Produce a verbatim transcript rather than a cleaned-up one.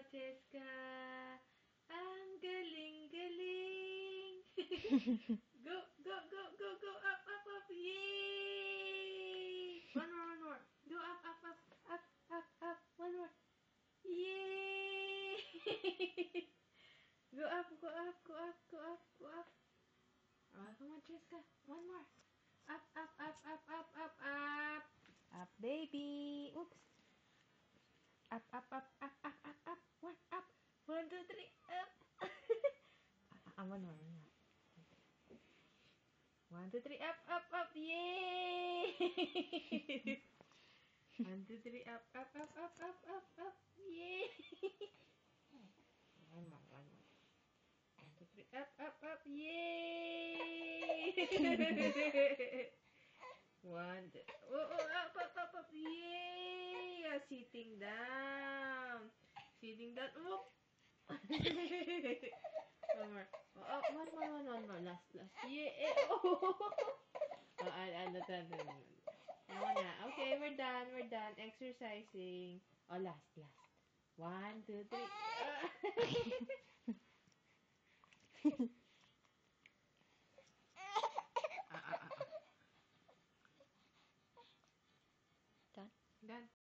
Cheska. Ang galing-galing. Go, go, go, go, go. Up, up, up. Yay! One more, one more. Go up, up, up. Up, up, up. One more. Yay! Go up, go up, go up, go up, go up. Oh, come on, Cheska. One more. Up, up, up, up, up, up, up. Up, baby. Oops. Up, up, up, up, up, up, up. One, up. One, two, three, up. Ah, one more, one more. One, two, three, up, up, up. Yay! One, two, three, up, up, up, up, up, up, up. Yay! One more, one more. One, two, three, up, up, up. Yay! One, two, oh, oh, up, up, up, up. Yay! Ah, sitting down. Sitting down. Oh. One more. Oh, oh, one more, one, one more. Last, last. Yeah. Oh. Oh, ano, ano, ano, ano. Ano na. Okay, we're done. We're done. Exercising. Oh, last, last. One, two, three.